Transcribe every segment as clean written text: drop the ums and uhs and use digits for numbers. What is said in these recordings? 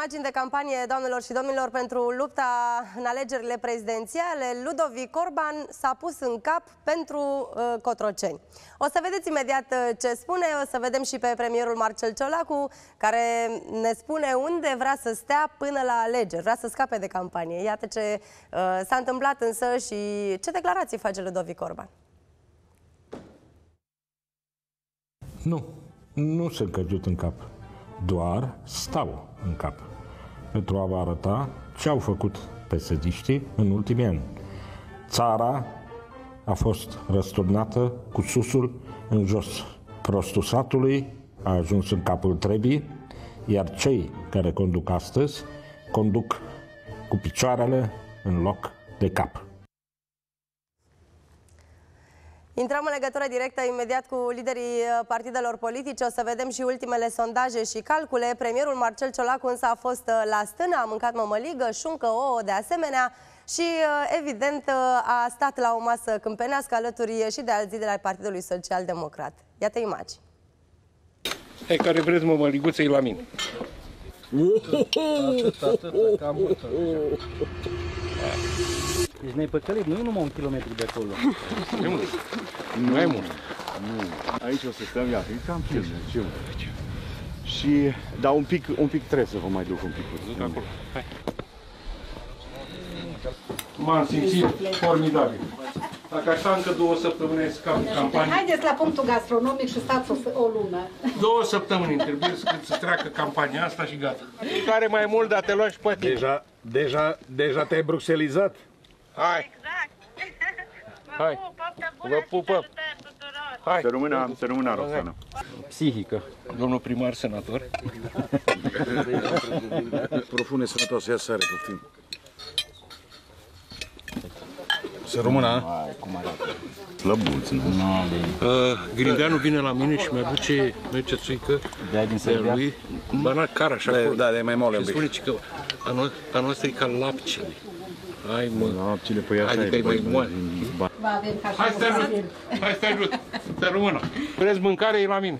imagini de campanie, doamnelor și domnilor, pentru lupta în alegerile prezidențiale. Ludovic Orban s-a pus în cap pentru Cotroceni. O să vedeți imediat ce spune, o să vedem și pe premierul Marcel Ciolacu, care ne spune unde vrea să stea până la alegeri, vrea să scape de campanie. Iată ce s-a întâmplat însă și ce declarații face Ludovic Orban. Nu sunt căzut în cap, doar stau în cap pentru a vă arăta ce au făcut PSD-știi în ultimii ani. Țara a fost răsturnată cu susul în jos. Prostul satului a ajuns în capul trebii, iar cei care conduc astăzi conduc cu picioarele în loc de cap. Intrăm în legătură directă imediat cu liderii partidelor politice. O să vedem și ultimele sondaje și calcule. Premierul Marcel Ciolacu însă a fost la stână, a mâncat mămăligă, șuncă, ouă de asemenea și evident a stat la o masă câmpenească alături și de alți lideri ai Partidului Social Democrat. Iată imagini. Hai, care vreți mămăliguță, e la mine. Atât, cam mult. Deci ne-ai păcălit, nu e numai 1 kilometru de acolo. Nu mult. Nu e mult. Nu. Aici o să stăm, iată, e cam ce mă face. Și, dar un pic trebuie să vă mai duc un pic. Duc acolo. Hai. M-am simțit formidabil. Dacă așa încă 2 săptămâni scap campanie... Haideți la punctul gastronomic și stați o lună. 2 săptămâni trebuie să treacă campania asta și gata. Care mai mult, dar te luai și poate. Deja te-ai bruxelizat? Hai! Hai! Vă pupă! Hai! Să rămână, Roxana. Psihică. Domnul primar senator. Profune sănătoasă, ia sare, poftim. Să rămână, hai, cum arată. Slăbuți, nu? Grindeanu vine la mine și mi-aduce mercețuică de lui, banat car așa. Da, de mai mole un pic. Și spune că a noastră e ca lapcele. Hai, mă. Lapcele, păi așa adică e mai moale. Hai să te ajut. Să rămână. Vreți mâncare, e la mine.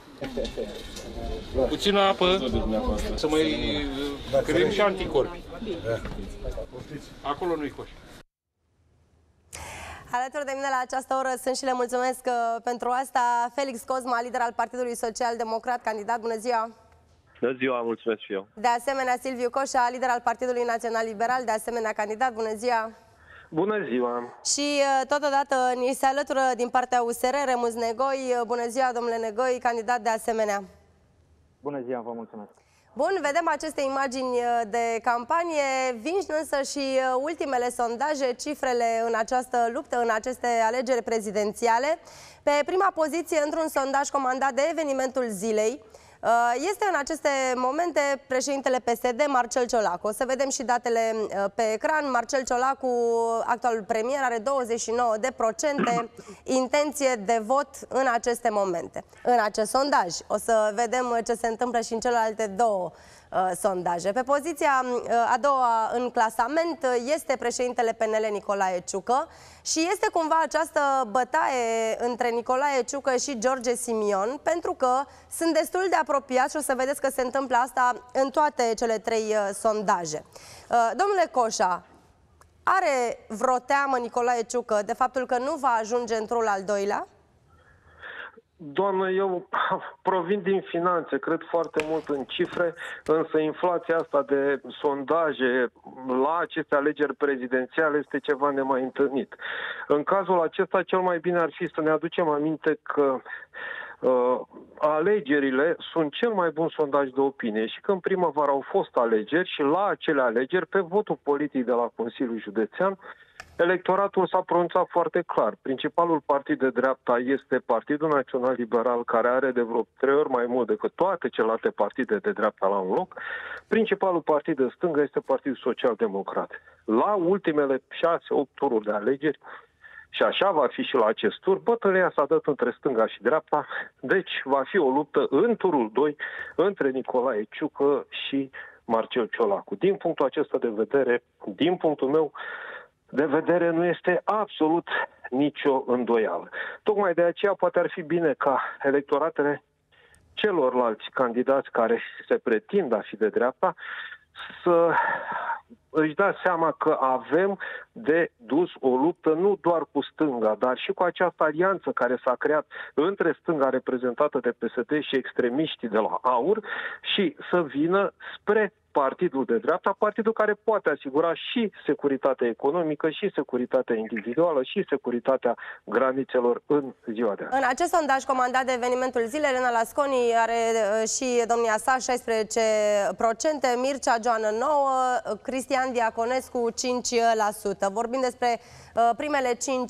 Puțină apă, să mai creăm și anticorpi. Acolo nu-i coș. Alături de mine la această oră sunt și le mulțumesc pentru asta Felix Cosma, lider al Partidului Social Democrat, candidat. Bună ziua! Bună ziua, mulțumesc și eu! De asemenea, Silviu Coșa, lider al Partidului Național Liberal, de asemenea candidat. Bună ziua! Bună ziua! Și totodată ni se alătură din partea USR Remus Negoi. Bună ziua, domnule Negoi, candidat de asemenea. Bună ziua, vă mulțumesc! Bun, vedem aceste imagini de campanie, vin însă și ultimele sondaje, cifrele în această luptă, în aceste alegeri prezidențiale. Pe prima poziție, într-un sondaj comandat de Evenimentul Zilei, este în aceste momente președintele PSD, Marcel Ciolacu. O să vedem și datele pe ecran. Marcel Ciolacu, actualul premier, are 29% intenție de vot în aceste momente, în acest sondaj. O să vedem ce se întâmplă și în celelalte 2 sondaje. Pe poziția a doua în clasament este președintele PNL Nicolae Ciucă și este cumva această bătaie între Nicolae Ciucă și George Simion, pentru că sunt destul de apropiați și o să vedeți că se întâmplă asta în toate cele 3 sondaje. Domnule Coșa, are vreo teamă Nicolae Ciucă de faptul că nu va ajunge în turul al 2-lea? Doamnă, eu provin din finanțe, cred foarte mult în cifre, însă inflația asta de sondaje la aceste alegeri prezidențiale este ceva nemai întâlnit. În cazul acesta, cel mai bine ar fi să ne aducem aminte că alegerile sunt cel mai bun sondaj de opinie și că în primăvară au fost alegeri și la acele alegeri, pe votul politic de la Consiliul Județean, electoratul s-a pronunțat foarte clar. Principalul partid de dreapta este Partidul Național Liberal, care are de vreo 3 ori mai mult decât toate celelalte partide de dreapta la un loc. Principalul partid de stângă este Partidul Social Democrat. La ultimele 6-8 tururi de alegeri, și așa va fi și la acest tur, bătălia s-a dat între stânga și dreapta, deci va fi o luptă în turul 2 între Nicolae Ciucă și Marcel Ciolacu. Din punctul acesta de vedere, din punctul meu de vedere, nu este absolut nicio îndoială. Tocmai de aceea poate ar fi bine ca electoratele celorlalți candidați care se pretind a fi de dreapta să își dea seama că avem de dus o luptă nu doar cu stânga, dar și cu această alianță care s-a creat între stânga reprezentată de PSD și extremiștii de la AUR și să vină spre partidul de dreapta, partidul care poate asigura și securitatea economică, și securitatea individuală, și securitatea granițelor în ziua de azi. În acest sondaj comandat de Evenimentul Zilei, Elena Lasconi are și domnia sa 16%, Mircea Joană 9%, Cristian Diaconescu 5%. Vorbim despre primele 5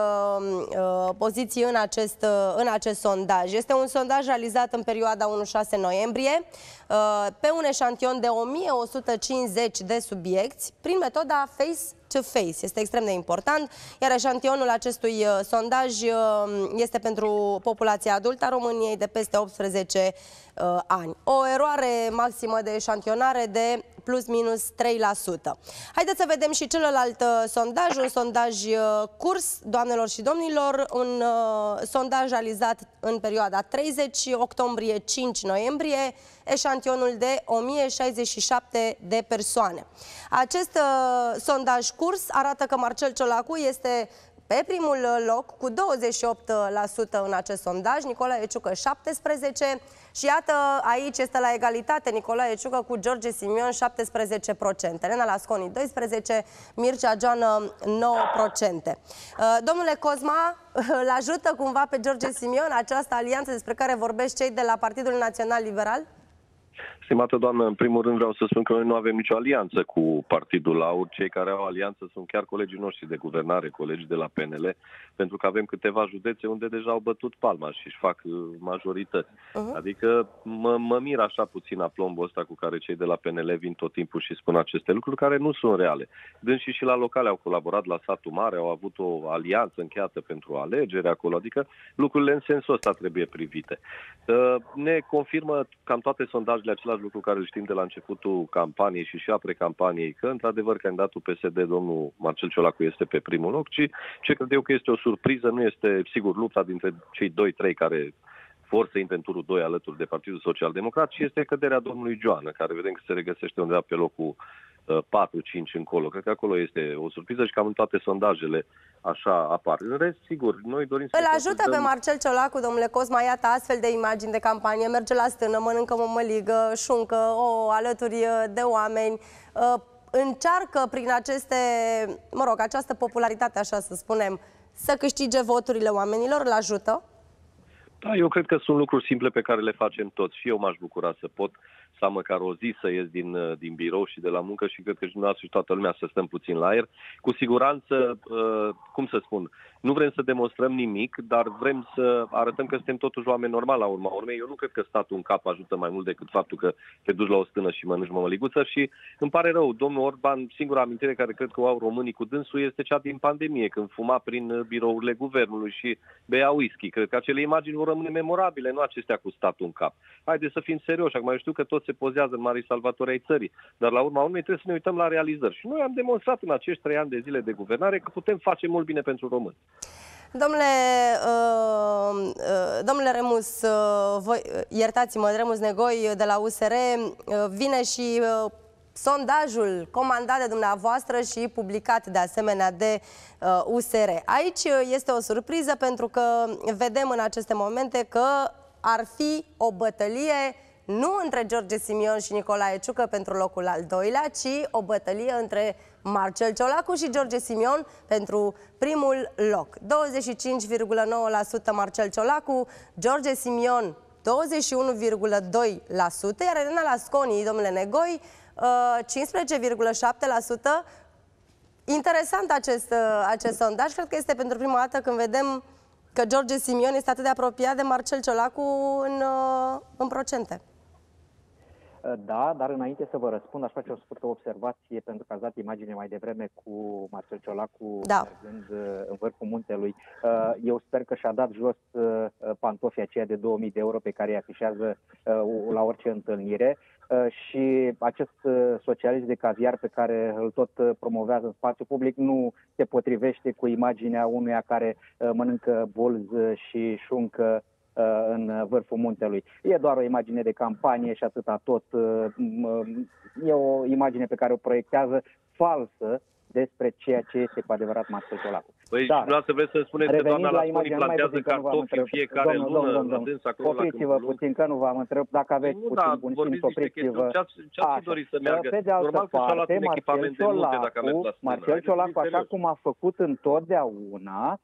poziții în acest sondaj. Este un sondaj realizat în perioada 1-6 noiembrie pe un eșantion de 1150 de subiecti prin metoda face-to-face. Este extrem de important, iar eșantionul acestui sondaj este pentru populația adultă a României de peste 18 ani. O eroare maximă de eșantionare de plus minus 3%. Haideți să vedem și celălalt sondaj, un sondaj curs, doamnelor și domnilor, un sondaj realizat în perioada 30 octombrie-5 noiembrie, eșantionul de 1067 de persoane. Acest sondaj curs arată că Marcel Ciolacu este pe primul loc cu 28% în acest sondaj, Nicolae Ciucă 17% și iată, aici este la egalitate Nicolae Ciucă cu George Simion 17%, Elena Lasconi 12%, Mircea Joană 9%. Domnule Cosma, îl ajută cumva pe George Simion această alianță despre care vorbesc cei de la Partidul Național Liberal? Stimată doamnă, în primul rând vreau să spun că noi nu avem nicio alianță cu Partidul AUR. Cei care au alianță sunt chiar colegii noștri de guvernare, colegi de la PNL, pentru că avem câteva județe unde deja au bătut palma și își fac majorități. Adică mă mir așa puțin aplombul ăsta cu care cei de la PNL vin tot timpul și spun aceste lucruri care nu sunt reale. Dânsii și la locale au colaborat la Satul Mare, au avut o alianță încheiată pentru alegeri acolo, adică lucrurile în sensul ăsta trebuie privite. Ne confirmă cam toate sondajele același lucru care îl știm de la începutul campaniei și apre campaniei, că într-adevăr candidatul PSD, domnul Marcel Ciolacu, este pe primul loc, ci ce cred eu că este o surpriză, nu este sigur lupta dintre cei 2-3 care vor să intre în turul 2 alături de Partidul Social Democrat, și este căderea domnului Joană, care vedem că se regăsește undeva pe locul 4-5 încolo. Cred că acolo este o surpriză și cam în toate sondajele așa apar. În rest, sigur, noi dorim să... Îl ajută pe Marcel Ciolacu, domnule Cosma, iată astfel de imagini de campanie, merge la stână, mănâncă mămăligă, șuncă, alături de oameni, încearcă prin aceste, această popularitate, așa să spunem, să câștige voturile oamenilor, îl ajută? Da, eu cred că sunt lucruri simple pe care le facem toți. Și eu m-aș bucura să pot să am măcar o zi să ies din birou și de la muncă și cred că și dumneavoastră și toată lumea să stăm puțin la aer. Cu siguranță, cum să spun, nu vrem să demonstrăm nimic, dar vrem să arătăm că suntem totuși oameni normali la urma urmei. Eu nu cred că statul în cap ajută mai mult decât faptul că te duci la o stână și mănânci mămăliguță și îmi pare rău, domnul Orban, singura amintire care cred că o au românii cu dânsul este cea din pandemie, când fuma prin birourile guvernului și bea whisky. Cred că acele imagini vor rămâne memorabile, nu acestea cu statul în cap. Haideți să fim serioși. Acum eu știu că toți se pozează în marii salvatori ai țării, dar la urma urmei trebuie să ne uităm la realizări. Și noi am demonstrat în acești 3 ani de zile de guvernare că putem face mult bine pentru români. Domnule Remus, iertați-mă, Remus Negoi de la USR, vine și sondajul comandat de dumneavoastră și publicat de asemenea de USR. Aici este o surpriză pentru că vedem în aceste momente că ar fi o bătălie nu între George Simion și Nicolae Ciucă pentru locul al doilea, ci o bătălie între Marcel Ciolacu și George Simion pentru primul loc. 25,9% Marcel Ciolacu, George Simion 21,2%, iar Elena Lasconi, domnule Negoi, 15,7%. Interesant acest sondaj. Cred că este pentru prima dată când vedem că George Simion este atât de apropiat de Marcel Ciolacu în procente. Da, dar înainte să vă răspund, aș face o scurtă observație, pentru că ați dat imagine mai devreme cu Marcel Ciolacu mergând în vârful muntelui. Eu sper că și-a dat jos pantofii aceia de 2000 de euro pe care îi afișează la orice întâlnire și acest socialist de caviar pe care îl tot promovează în spațiu public nu se potrivește cu imaginea unuia care mănâncă bolz și șuncă în vârful muntelui. E doar o imagine de campanie și atâta tot. E o imagine pe care o proiectează falsă despre ceea ce este cu adevărat Marcel Ciolacu. Păi, să vreți să spuneți că doamna Lasconi plantează cartofi în fiecare lună la dâns acolo la Opriți-vă puțin, că nu v-am întrebat. Dacă aveți puțin bun simț, opriți-vă. Ce-ați dori să meargă? Pe de altă parte, Marcel Ciolacu, așa cum a făcut întotdeauna,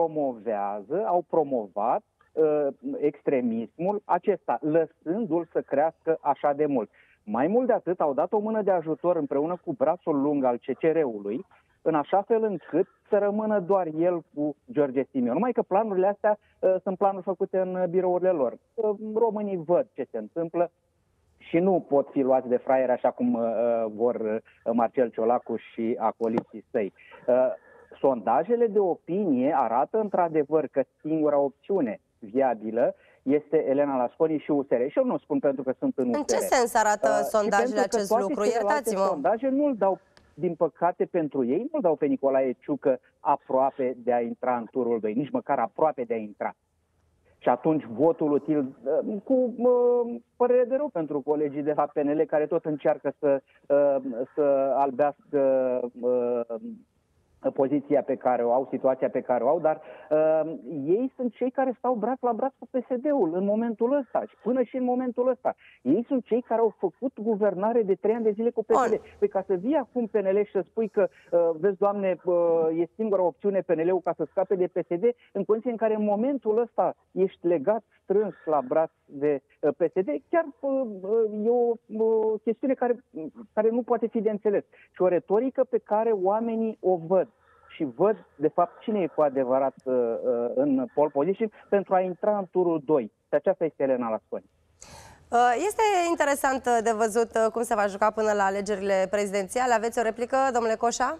au promovat extremismul acesta, lăsându-l să crească așa de mult. Mai mult de atât, au dat o mână de ajutor împreună cu brațul lung al CCR-ului, în așa fel încât să rămână doar el cu George Simion. Numai că planurile astea sunt planuri făcute în birourile lor. Românii văd ce se întâmplă și nu pot fi luați de fraieri așa cum vor Marcel Ciolacu și acoliții săi. Sondajele de opinie arată într-adevăr că singura opțiune viabilă este Elena Lasconi și USR. Și eu nu spun pentru că sunt în USR. În ce sens arată sondajele acest lucru? Iertați-mă. Sondaje nu-l dau, din păcate pentru ei, nu-l dau pe Nicolae Ciucă aproape de a intra în turul 2, nici măcar aproape de a intra. Și atunci votul util, cu părere de rău pentru colegii de la PNL, care tot încearcă să albească poziția pe care o au, situația pe care o au, dar ei sunt cei care stau braț la braț cu PSD-ul în momentul ăsta și până și în momentul ăsta. Ei sunt cei care au făcut guvernare de 3 ani de zile cu PSD. Păi ca să vii acum PNL și să spui că, vezi, Doamne, e singura opțiune PNL-ul ca să scape de PSD, în condiții în care în momentul ăsta ești legat strâns la braț de PSD, chiar e o chestiune care nu poate fi de înțeles. Și o retorică pe care oamenii o văd. Și văd, de fapt, cine e cu adevărat în pole position pentru a intra în turul 2. Și aceasta este Elena Lasconi. Este interesant de văzut cum se va juca până la alegerile prezidențiale. Aveți o replică, domnule Coșa?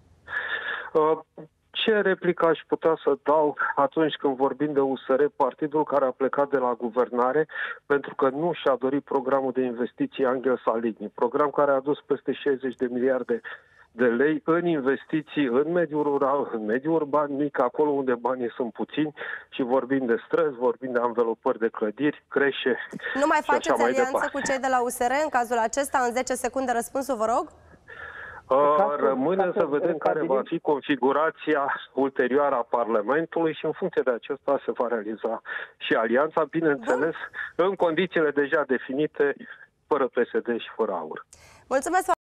Ce replică aș putea să dau atunci când vorbim de USR, partidul care a plecat de la guvernare pentru că nu și-a dorit programul de investiții Angel Saligny, program care a adus peste 60 de miliarde de lei în investiții în mediul rural, în mediul urban mic, acolo unde banii sunt puțini și vorbim de străzi, vorbim de anvelopări de clădiri, creșe. Nu mai faceți alianță cu cei de la USR în cazul acesta? În 10 secunde răspunsul, vă rog? Rămâne să vedem care va fi configurația ulterioară a Parlamentului și în funcție de acesta se va realiza și alianța, bineînțeles, în condițiile deja definite, fără PSD și fără AUR. Mulțumesc!